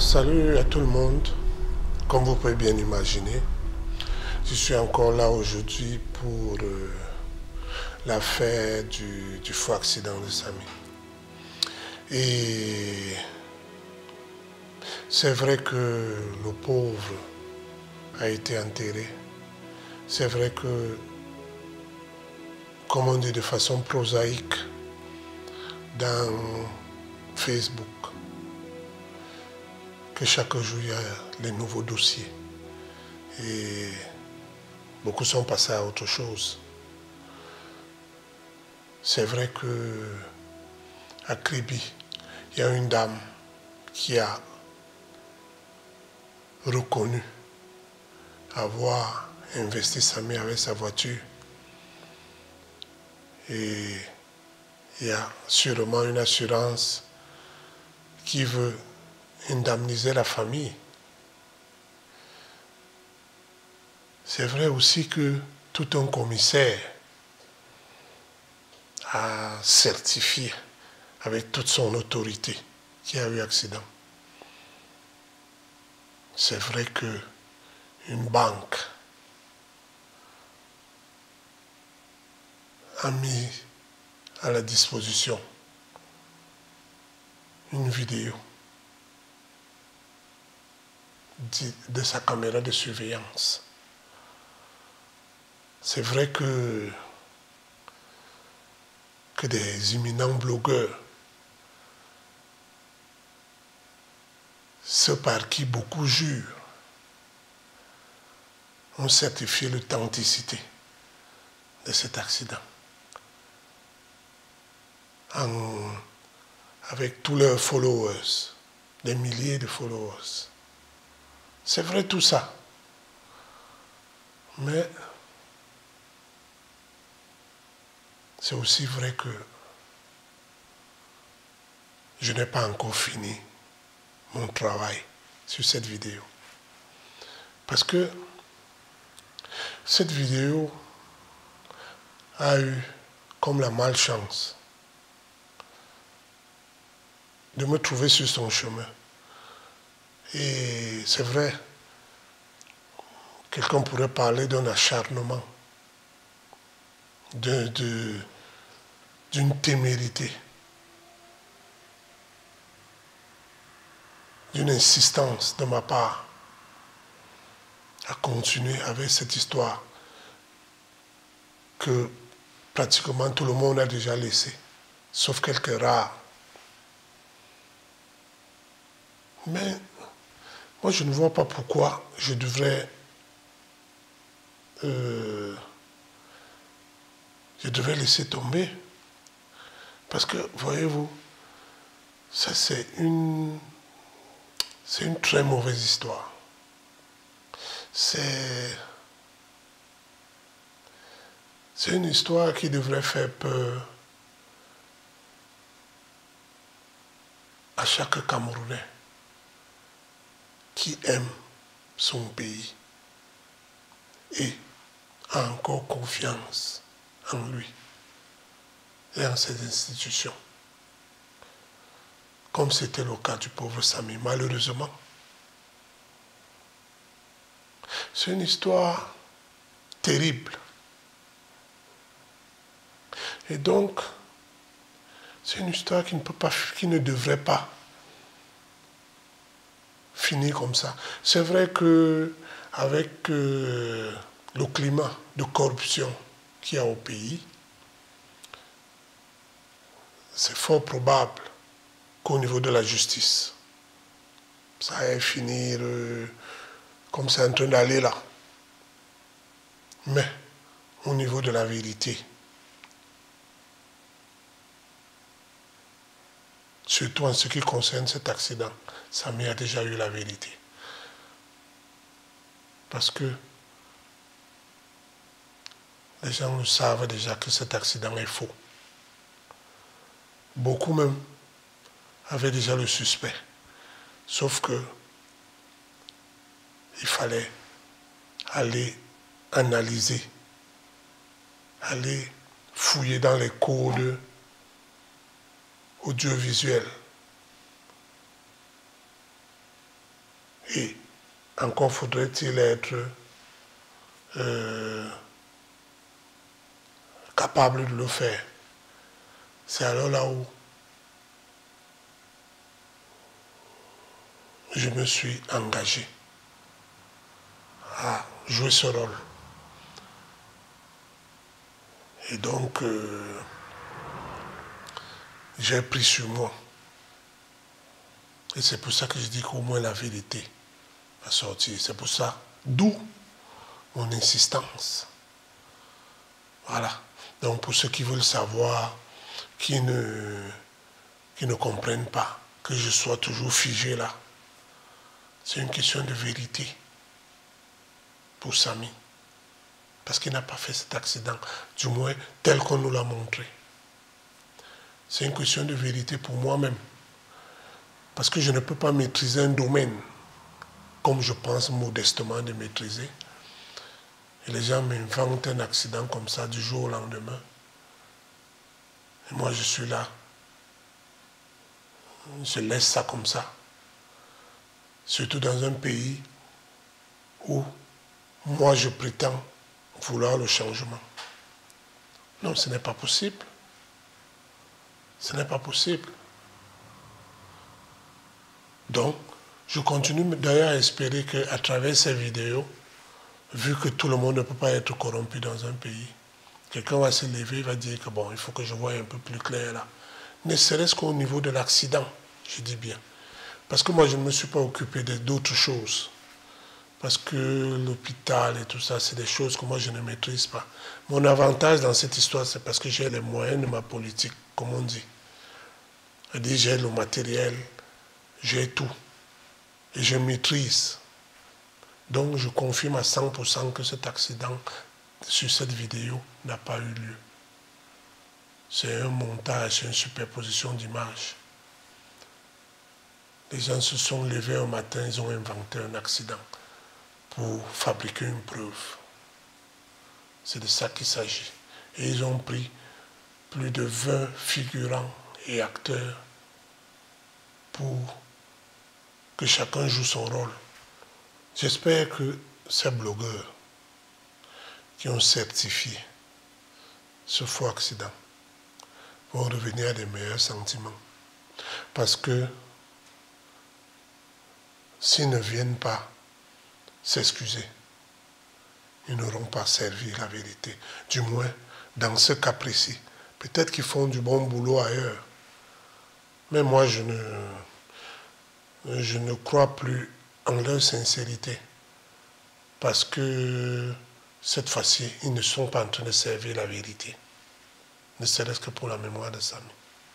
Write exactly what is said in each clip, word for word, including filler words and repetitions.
Salut à tout le monde. Comme vous pouvez bien imaginer, je suis encore là aujourd'hui pour euh, l'affaire du, du faux accident de Samy. Et c'est vrai que le pauvre a été enterré. C'est vrai que, comme on dit de façon prosaïque, dans Facebook, que chaque jour il y a les nouveaux dossiers. Et beaucoup sont passés à autre chose. C'est vrai que à Kribi, il y a une dame qui a reconnu avoir investi Samy avec sa voiture. Et il y a sûrement une assurance qui veut indemniser la famille. C'est vrai aussi que tout un commissaire a certifié avec toute son autorité qu'il y a eu accident. C'est vrai que une banque a mis à la disposition une vidéo de sa caméra de surveillance. C'est vrai que, que des éminents blogueurs, ceux par qui beaucoup jurent, ont certifié l'authenticité de cet accident. En, avec tous leurs followers, des milliers de followers. C'est vrai tout ça. Mais c'est aussi vrai que je n'ai pas encore fini mon travail sur cette vidéo. Parce que cette vidéo a eu comme la malchance de me trouver sur son chemin. Et c'est vrai, quelqu'un pourrait parler d'un acharnement, de, de, d'une témérité, d'une insistance de ma part à continuer avec cette histoire que pratiquement tout le monde a déjà laissée, sauf quelques rares. Mais moi, je ne vois pas pourquoi je devrais, euh, je devrais laisser tomber. Parce que, voyez-vous, ça c'est une, c'est une très mauvaise histoire. C'est, c'est une histoire qui devrait faire peur à chaque Camerounais qui aime son pays et a encore confiance en lui et en ses institutions. Comme c'était le cas du pauvre Samy, malheureusement. C'est une histoire terrible. Et donc, c'est une histoire qui ne peut pas, qui ne devrait pas finir comme ça. C'est vrai que avec euh, le climat de corruption qu'il y a au pays, c'est fort probable qu'au niveau de la justice, ça aille finir euh, comme c'est en train d'aller là. Mais au niveau de la vérité, surtout en ce qui concerne cet accident, Samy a déjà eu la vérité. Parce que les gens le savent déjà que cet accident est faux. Beaucoup même avaient déjà le suspect. Sauf que il fallait aller analyser, aller fouiller dans les codes audiovisuels Et encore faudrait-il être euh, capable de le faire. C'est alors là où je me suis engagé à jouer ce rôle. Et donc, euh, j'ai pris sur moi. Et c'est pour ça que je dis qu'au moins la vérité va sortir. C'est pour ça, d'où mon insistance. Voilà. Donc, pour ceux qui veulent savoir, qui ne, qui ne comprennent pas que je sois toujours figé là, c'est une question de vérité pour Samy. Parce qu'il n'a pas fait cet accident, du moins tel qu'on nous l'a montré. C'est une question de vérité pour moi-même. Parce que je ne peux pas maîtriser un domaine comme je pense modestement de maîtriser. Et les gens m'inventent un accident comme ça du jour au lendemain. Et moi je suis là. Je laisse ça comme ça. Surtout dans un pays où moi je prétends vouloir le changement. Non, ce n'est pas possible. Ce n'est pas possible. Donc, je continue d'ailleurs à espérer qu'à travers ces vidéos, vu que tout le monde ne peut pas être corrompu dans un pays, quelqu'un va se lever et va dire que bon, il faut que je voie un peu plus clair là. Ne serait-ce qu'au niveau de l'accident, je dis bien. Parce que moi, je ne me suis pas occupé d'autres choses. Parce que l'hôpital et tout ça, c'est des choses que moi, je ne maîtrise pas. Mon avantage dans cette histoire, c'est parce que j'ai les moyens de ma politique, comme on dit. C'est-à-dire, j'ai le matériel, j'ai tout. Et je maîtrise. Donc, je confirme à cent pour cent que cet accident sur cette vidéo n'a pas eu lieu. C'est un montage, c'est une superposition d'images. Les gens se sont levés un matin, ils ont inventé un accident pour fabriquer une preuve. C'est de ça qu'il s'agit. Et ils ont pris plus de vingt figurants et acteurs pour que chacun joue son rôle. J'espère que ces blogueurs qui ont certifié ce faux accident vont revenir à des meilleurs sentiments. Parce que s'ils ne viennent pas s'excuser, ils n'auront pas servi la vérité. Du moins, dans ce cas précis. Peut-être qu'ils font du bon boulot ailleurs. Mais moi, je ne, je ne crois plus en leur sincérité. Parce que cette fois-ci, ils ne sont pas en train de servir la vérité. Ne serait-ce que pour la mémoire de Samy.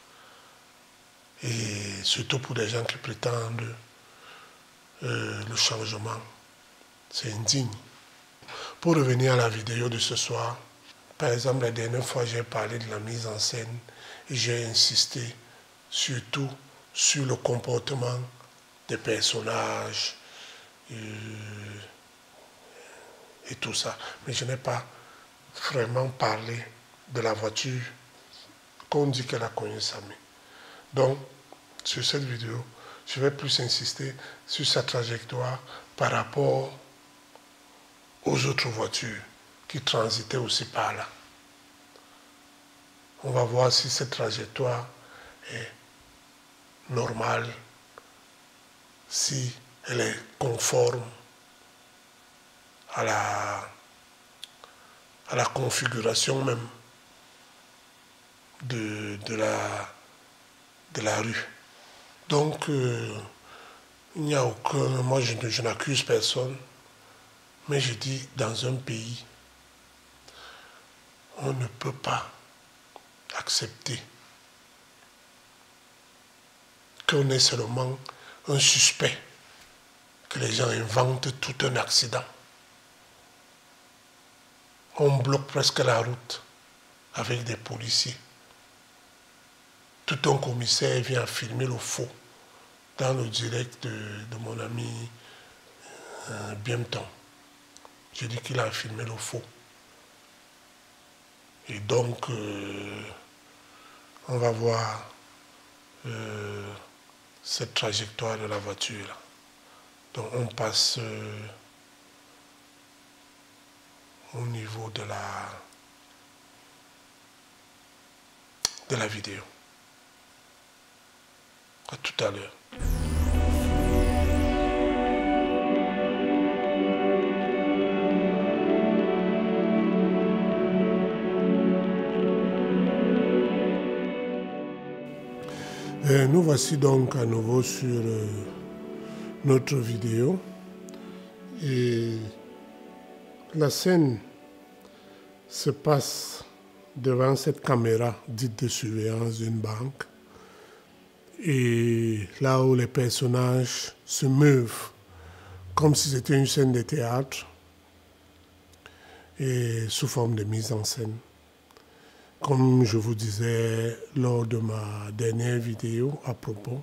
Et surtout pour des gens qui prétendent euh, le changement. C'est indigne. Pour revenir à la vidéo de ce soir, par exemple, la dernière fois, j'ai parlé de la mise en scène et j'ai insisté surtout sur le comportement des personnages euh, et tout ça. Mais je n'ai pas vraiment parlé de la voiture qu'on dit qu'elle a connu Samy. Donc, sur cette vidéo, je vais plus insister sur sa trajectoire par rapport aux autres voitures qui transitaient aussi par là. On va voir si cette trajectoire est normale, si elle est conforme à la, à la configuration même de, de, la, de la rue. Donc, euh, il n'y a aucun... Moi, je, je n'accuse personne, mais je dis, dans un pays, on ne peut pas accepter qu'on ait seulement un suspect, que les gens inventent tout un accident. On bloque presque la route avec des policiers. Tout un commissaire vient filmer le faux dans le direct de, de mon ami euh, Biemton. Je dis qu'il a filmé le faux. Et donc, euh, on va voir euh, cette trajectoire de la voiture là. Donc on passe euh, au niveau de la, de la vidéo. À tout à l'heure. Et nous voici donc à nouveau sur euh, notre vidéo. Et la scène se passe devant cette caméra dite de surveillance d'une banque. Et là où les personnages se meuvent comme si c'était une scène de théâtre et sous forme de mise en scène. Comme je vous disais lors de ma dernière vidéo à propos.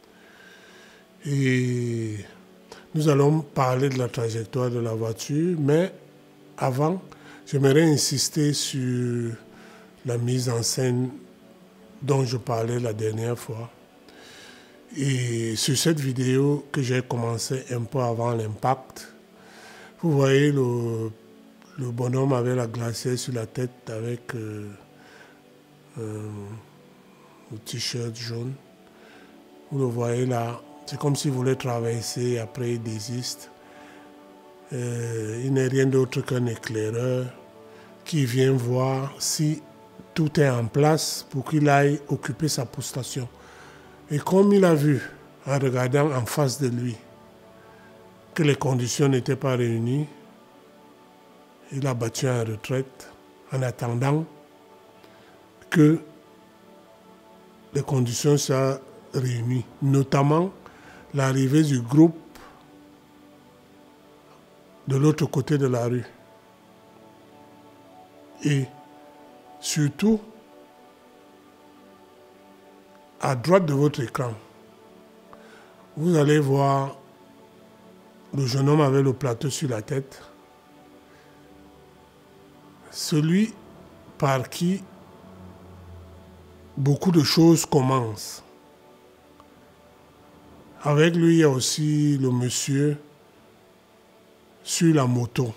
Et nous allons parler de la trajectoire de la voiture, mais avant, j'aimerais insister sur la mise en scène dont je parlais la dernière fois. Et sur cette vidéo que j'ai commencé un peu avant l'impact, vous voyez le, le bonhomme avec la glacière sur la tête avec euh, euh, le t-shirt jaune. Vous le voyez là, c'est comme s'il voulait traverser, après il désiste. Euh, il n'est rien d'autre qu'un éclaireur qui vient voir si tout est en place pour qu'il aille occuper sa postation. Et comme il a vu, en regardant en face de lui, que les conditions n'étaient pas réunies, il a battu en retraite en attendant que les conditions soient réunies, notamment l'arrivée du groupe de l'autre côté de la rue. Et surtout, à droite de votre écran, vous allez voir le jeune homme avec le plateau sur la tête, celui par qui beaucoup de choses commencent. Avec lui, il y a aussi le monsieur sur la moto,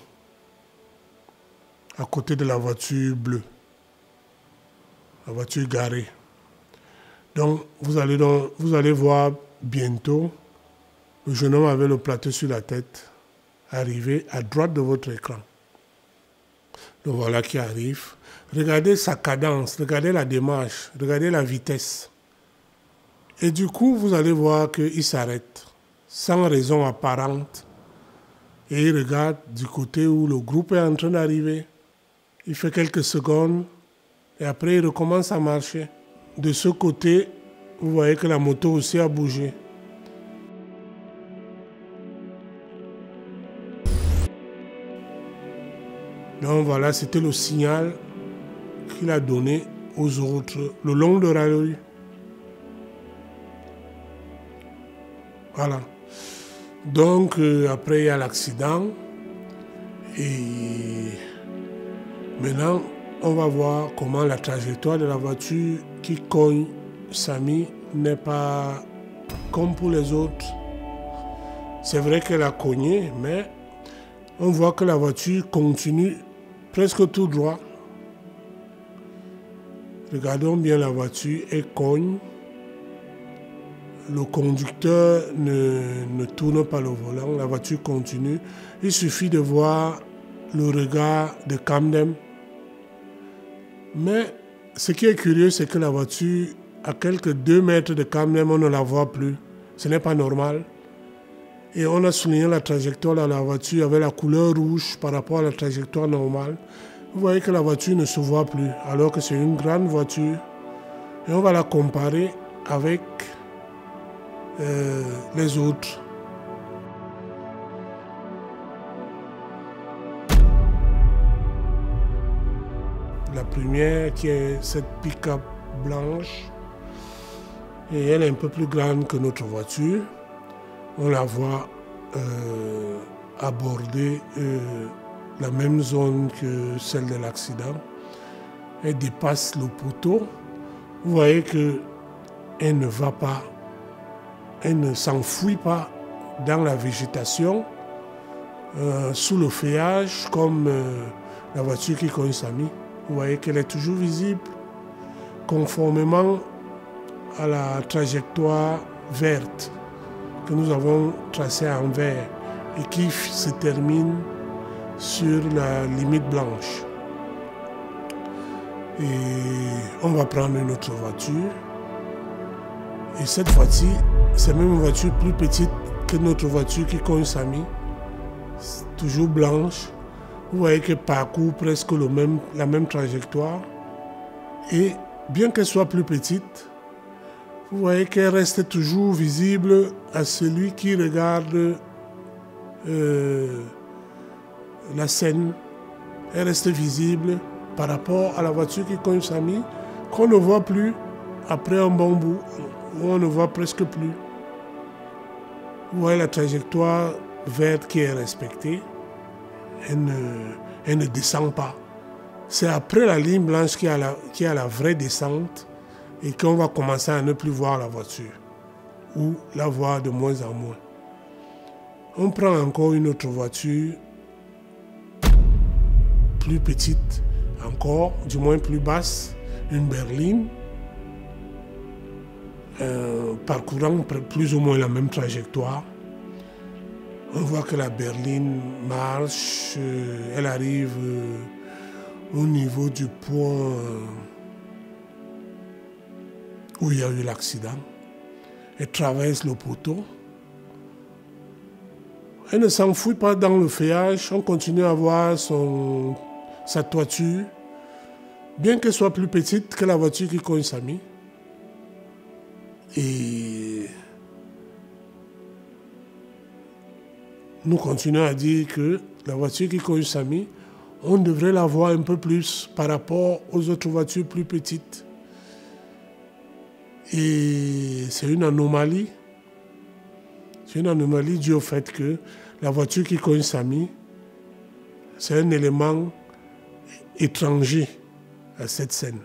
à côté de la voiture bleue, la voiture garée. Donc, vous allez, donc, vous allez voir bientôt le jeune homme avec le plateau sur la tête arriver à droite de votre écran. Le voilà qui arrive. Regardez sa cadence, regardez la démarche, regardez la vitesse. Et du coup, vous allez voir qu'il s'arrête sans raison apparente. Et il regarde du côté où le groupe est en train d'arriver. Il fait quelques secondes et après il recommence à marcher. De ce côté, vous voyez que la moto aussi a bougé. Donc voilà, c'était le signal qu'il a donné aux autres le long de la rue. Voilà. Donc euh, après il y a l'accident. Et maintenant, on va voir comment la trajectoire de la voiture qui cogne Samy n'est pas comme pour les autres. C'est vrai qu'elle a cogné, mais on voit que la voiture continue presque tout droit. Regardons bien la voiture, elle cogne. Le conducteur ne, ne tourne pas le volant, la voiture continue. Il suffit de voir le regard de Camden. Mais ce qui est curieux, c'est que la voiture, à quelques deux mètres de Camden, on ne la voit plus. Ce n'est pas normal. Et on a souligné la trajectoire de la voiture avec la couleur rouge par rapport à la trajectoire normale. Vous voyez que la voiture ne se voit plus, alors que c'est une grande voiture. Et on va la comparer avec euh, les autres. La première qui est cette pick-up blanche. Et elle est un peu plus grande que notre voiture. On la voit euh, aborder euh, la même zone que celle de l'accident. Elle dépasse le poteau. Vous voyez qu'elle ne va pas, elle ne s'enfuit pas dans la végétation, euh, sous le feuillage, comme euh, la voiture qui conduit Samy. Vous voyez qu'elle est toujours visible, conformément à la trajectoire verte que nous avons tracée en vert et qui se termine sur la limite blanche. Et on va prendre une autre voiture. Et cette fois-ci, c'est même une voiture plus petite que notre voiture qui conduit Samy. Toujours blanche. Vous voyez qu'elle parcourt presque le même, la même trajectoire. Et bien qu'elle soit plus petite, vous voyez qu'elle reste toujours visible à celui qui regarde euh, la scène. Elle reste visible par rapport à la voiture qui conduit Samy, qu'on ne voit plus après un bon bout, où on ne voit presque plus. Vous voyez la trajectoire verte qui est respectée. Elle ne, elle ne descend pas. C'est après la ligne blanche qui a la, qui a la vraie descente et qu'on va commencer à ne plus voir la voiture ou la voir de moins en moins. On prend encore une autre voiture plus petite, encore, du moins plus basse, une berline, euh, parcourant plus ou moins la même trajectoire. On voit que la berline marche, euh, elle arrive euh, au niveau du point euh, où il y a eu l'accident. Elle traverse le poteau. Elle ne s'enfuit pas dans le feuillage, on continue à voir son, sa toiture, bien qu'elle soit plus petite que la voiture qui conduit Samy. Et nous continuons à dire que la voiture qui conduit Samy, on devrait la voir un peu plus par rapport aux autres voitures plus petites. Et c'est une anomalie. C'est une anomalie due au fait que la voiture qui conduit Samy, c'est un élément étranger à cette scène.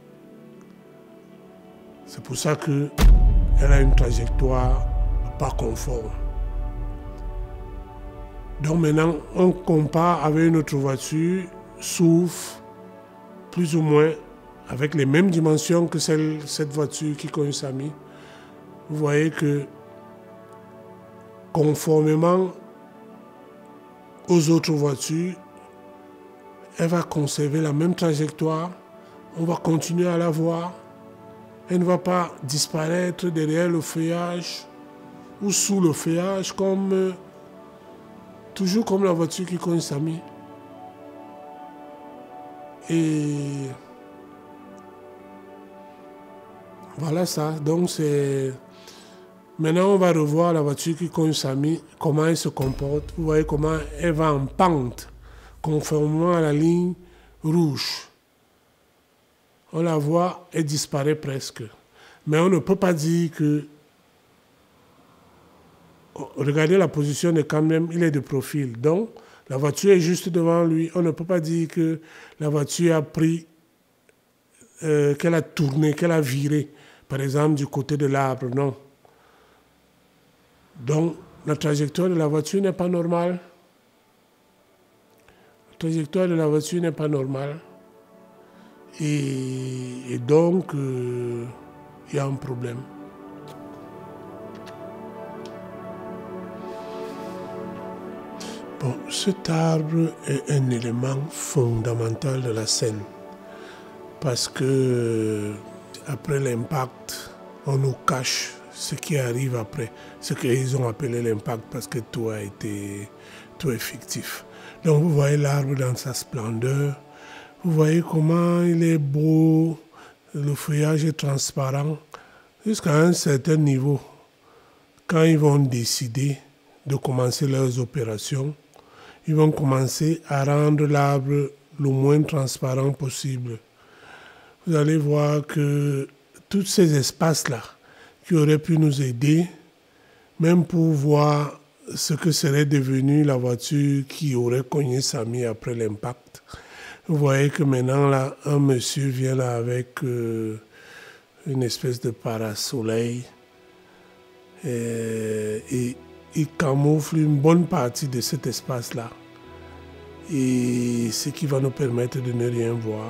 C'est pour ça qu'elle a une trajectoire pas conforme. Donc maintenant, on compare avec une autre voiture, souffle plus ou moins avec les mêmes dimensions que celle, cette voiture qui conduit Samy. Vous voyez que conformément aux autres voitures, elle va conserver la même trajectoire. On va continuer à la voir. Elle ne va pas disparaître derrière le feuillage ou sous le feuillage, comme, toujours comme la voiture qui conduit Samy. Et voilà ça. Donc c'est... Maintenant, on va revoir la voiture qui conduit Samy, comment elle se comporte. Vous voyez comment elle va en pente, conformément à la ligne rouge. On la voit, elle disparaît presque. Mais on ne peut pas dire que... Regardez la position de quand même, il est de profil. Donc, la voiture est juste devant lui. On ne peut pas dire que la voiture a pris, euh, qu'elle a tourné, qu'elle a viré, par exemple, du côté de l'arbre. Non. Donc, la trajectoire de la voiture n'est pas normale. La trajectoire de la voiture n'est pas normale. Et, et donc, euh, il y a un problème. Bon, cet arbre est un élément fondamental de la scène. Parce que, après l'impact, on nous cache ce qui arrive après, ce qu'ils ont appelé l'impact, parce que tout a été, tout est fictif. Donc vous voyez l'arbre dans sa splendeur, vous voyez comment il est beau, le feuillage est transparent, jusqu'à un certain niveau. Quand ils vont décider de commencer leurs opérations, ils vont commencer à rendre l'arbre le moins transparent possible. Vous allez voir que tous ces espaces-là, qui aurait pu nous aider, même pour voir ce que serait devenue la voiture qui aurait cogné Samy après l'impact. Vous voyez que maintenant, là, un monsieur vient là avec euh, une espèce de parasoleil et, et il camoufle une bonne partie de cet espace-là. Et ce qui va nous permettre de ne rien voir.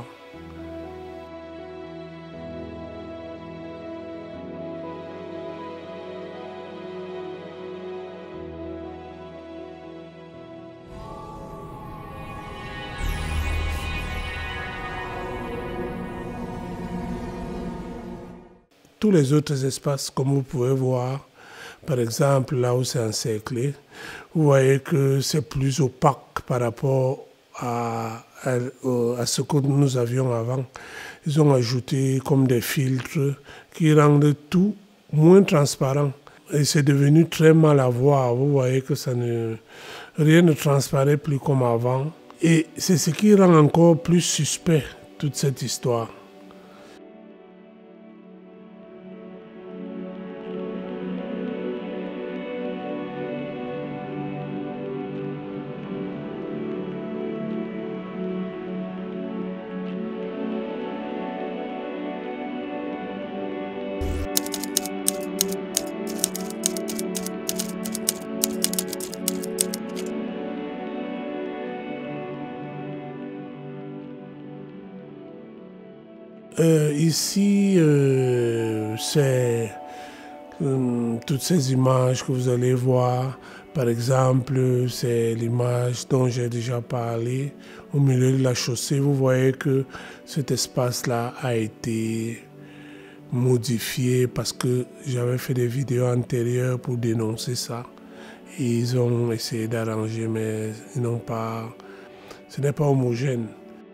Tous les autres espaces, comme vous pouvez voir, par exemple là où c'est encerclé, vous voyez que c'est plus opaque par rapport à, à, à ce que nous avions avant. Ils ont ajouté comme des filtres qui rendent tout moins transparent. Et c'est devenu très mal à voir. Vous voyez que ça ne, rien ne transparaît plus comme avant. Et c'est ce qui rend encore plus suspect toute cette histoire. Euh, ici, euh, c'est euh, toutes ces images que vous allez voir. Par exemple, c'est l'image dont j'ai déjà parlé. Au milieu de la chaussée, vous voyez que cet espace-là a été modifié parce que j'avais fait des vidéos antérieures pour dénoncer ça. Et ils ont essayé d'arranger, mais ils n'ont pas... Ce n'est pas homogène.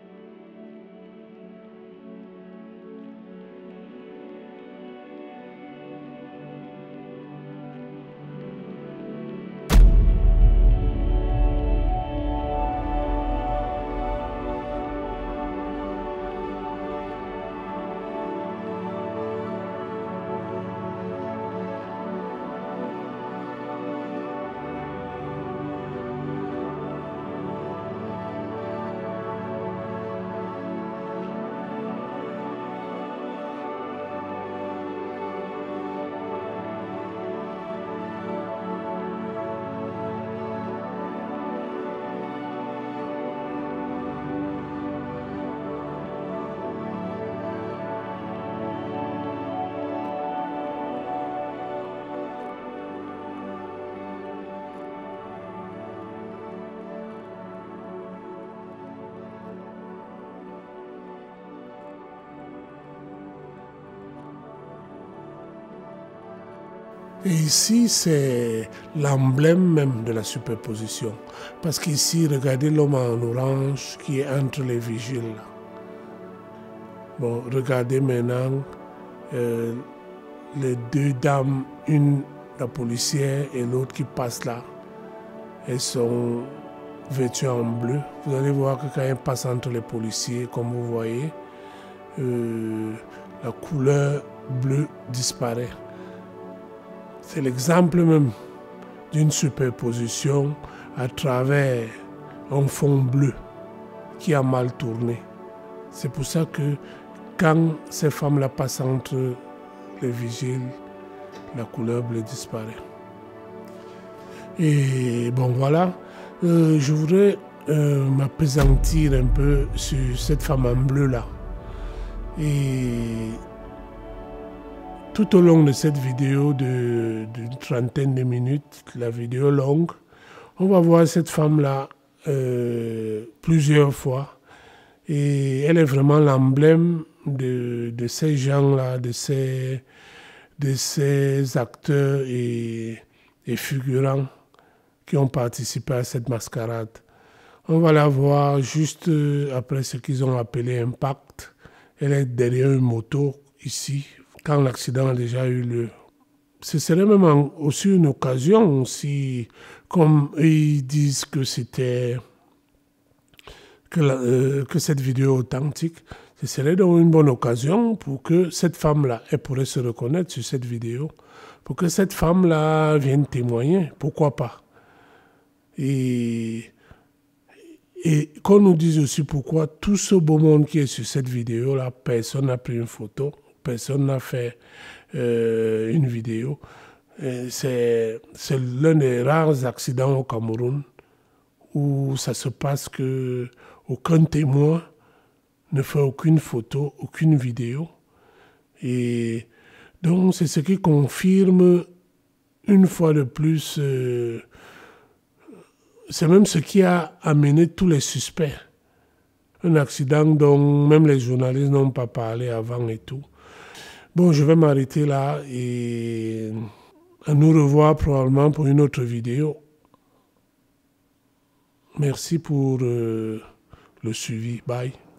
Et ici, c'est l'emblème même de la superposition. Parce qu'ici, regardez l'homme en orange qui est entre les vigiles. Bon, regardez maintenant euh, les deux dames, une la policière et l'autre qui passe là. Elles sont vêtues en bleu. Vous allez voir que quand elles passent entre les policiers, comme vous voyez, euh, la couleur bleue disparaît. C'est l'exemple même d'une superposition à travers un fond bleu qui a mal tourné. C'est pour ça que quand ces femmes-là passent entre les vigiles, la couleur bleue disparaît. Et bon voilà, euh, je voudrais euh, m'appesantir un peu sur cette femme en bleu là. Et tout au long de cette vidéo d'une trentaine de minutes, la vidéo longue, on va voir cette femme-là euh, plusieurs fois. Et elle est vraiment l'emblème de, de ces gens-là, de ces, de ces acteurs et, et figurants qui ont participé à cette mascarade. On va la voir juste après ce qu'ils ont appelé Impact. Elle est derrière une moto ici, quand l'accident a déjà eu lieu. Ce serait même aussi une occasion, si, comme ils disent que c'était que, euh, que cette vidéo est authentique, ce serait donc une bonne occasion pour que cette femme-là, elle pourrait se reconnaître sur cette vidéo, pour que cette femme-là vienne témoigner, pourquoi pas. Et, et qu'on nous dise aussi pourquoi tout ce beau monde qui est sur cette vidéo-là, personne n'a pris une photo, personne n'a fait euh, une vidéo. C'est l'un des rares accidents au Cameroun où ça se passe que aucun témoin ne fait aucune photo, aucune vidéo. Et donc, c'est ce qui confirme une fois de plus, euh, c'est même ce qui a amené tous les suspects. Un accident dont même les journalistes n'ont pas parlé avant et tout. Bon, je vais m'arrêter là et à nous revoir probablement pour une autre vidéo. Merci pour euh, le suivi. Bye.